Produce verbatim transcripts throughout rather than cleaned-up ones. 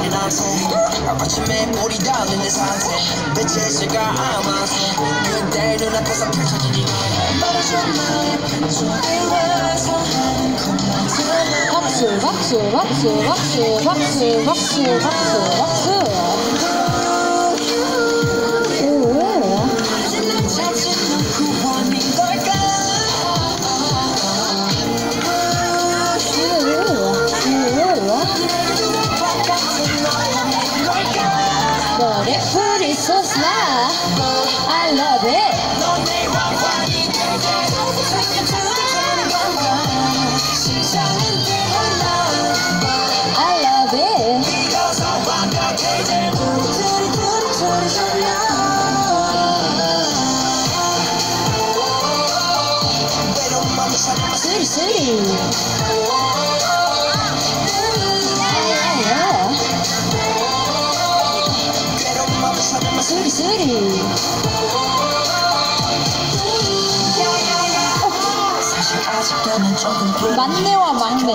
나한테 아침에 볼이 닿는 내 상태 대체 제가 아마서 그대 눈앞에서 펼쳐지니 말해줘 나의 팬소리 와서 하는 것만 박수 박수 박수 박수 박수 박수 박수 박수. But it's so smart, I love it. I love it. City, city. City, city. 만내와 막내.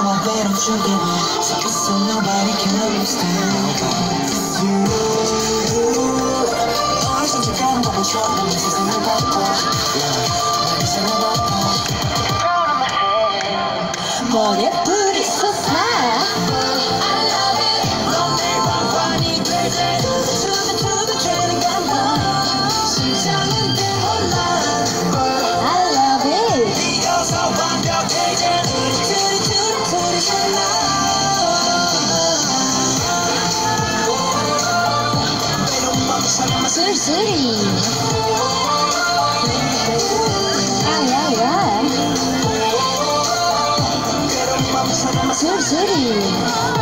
머리에 불이 솟아. 쓰리쓰리 아야야 쓰리쓰리